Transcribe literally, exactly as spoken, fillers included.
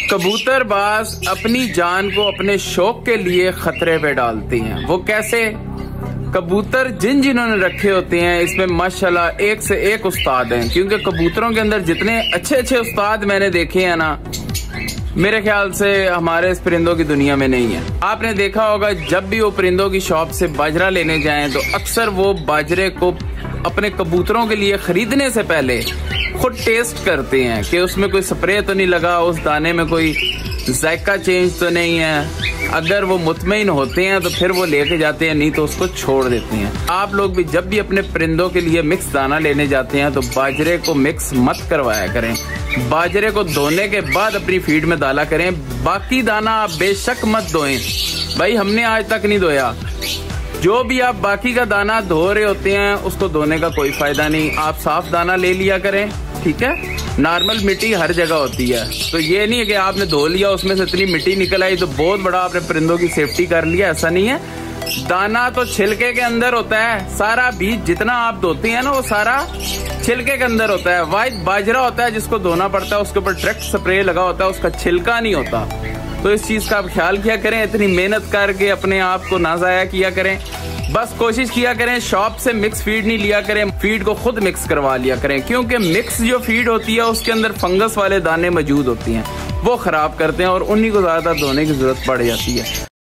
कबूतरबाज अपनी जान को अपने शौक के लिए खतरे पे डालती हैं। वो कैसे? कबूतर जिन जिन्होंने रखे होते हैं इसमें माशाल्लाह एक से एक उस्ताद हैं, क्योंकि कबूतरों के अंदर जितने अच्छे अच्छे उस्ताद मैंने देखे हैं ना, मेरे ख्याल से हमारे इस परिंदों की दुनिया में नहीं है। आपने देखा होगा जब भी वो परिंदों की शॉप से बाजरा लेने जाएं तो अक्सर वो बाजरे को अपने कबूतरों के लिए खरीदने से पहले खुद टेस्ट करते हैं कि उसमें कोई स्प्रे तो नहीं लगा, उस दाने में कोई जायका चेंज तो नहीं है। अगर वो मुतमईन होते हैं तो फिर वो लेके जाते हैं, नहीं तो उसको छोड़ देते हैं। आप लोग भी जब भी अपने परिंदों के लिए मिक्स दाना लेने जाते हैं तो बाजरे को मिक्स मत करवाया करें। बाजरे को धोने के बाद अपनी फीड में डाला करें। बाकी दाना आप बेशक मत धोएं, भाई हमने आज तक नहीं धोया। जो भी आप बाकी का दाना धो रहे होते हैं उसको धोने का कोई फायदा नहीं, आप साफ दाना ले लिया करें, ठीक है। नॉर्मल मिट्टी हर जगह होती है, तो ये नहीं है कि आपने धो लिया उसमें से इतनी मिट्टी निकल आई तो बहुत बड़ा आपने परिंदों की सेफ्टी कर लिया, ऐसा नहीं है। दाना तो छिलके के अंदर होता है, सारा बीज जितना आप धोते हैं ना वो सारा छिलके के अंदर होता है। वाइट बाजरा होता है जिसको धोना पड़ता है, उसके ऊपर डायरेक्ट स्प्रे लगा होता है, उसका छिलका नहीं होता। तो इस चीज का आप ख्याल किया करें, इतनी मेहनत करके अपने आप को ना जाया किया करें। बस कोशिश किया करें शॉप से मिक्स फीड नहीं लिया करें, फीड को खुद मिक्स करवा लिया करें, क्योंकि मिक्स जो फीड होती है उसके अंदर फंगस वाले दाने मौजूद होती हैं, वो खराब करते हैं और उन्हीं को ज्यादा धोने की जरूरत पड़ जाती है।